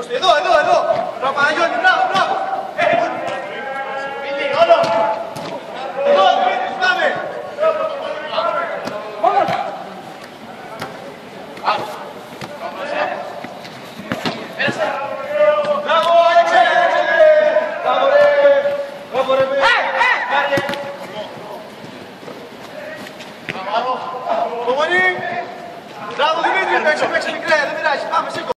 Εδώ. Μπράβο, Παναγιώτη, μπράβο. Μίλη, όλο. Εδώ, Δημήτρης, πάμε. Μπράβο, Αλέξε. Μπράβο, ρε. Υπομονή. Μπράβο, Δημήτρη, παίξε μικρέ, δεν πειράζει, πάμε, σήκω.